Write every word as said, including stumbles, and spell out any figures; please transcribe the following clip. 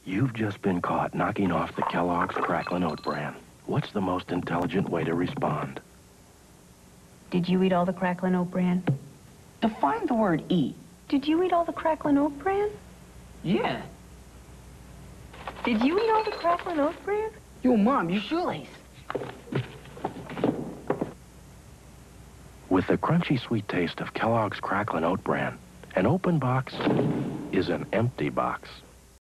You've just been caught knocking off the Kellogg's Cracklin Oat Bran. What's the most intelligent way to respond? Did you eat all the Cracklin Oat Bran? Define the word eat. Did you eat all the Cracklin Oat Bran? Yeah. Did you eat all the Cracklin Oat Bran? Yo, Mom, your shoelace. With the crunchy sweet taste of Kellogg's Cracklin Oat Bran, an open box is an empty box.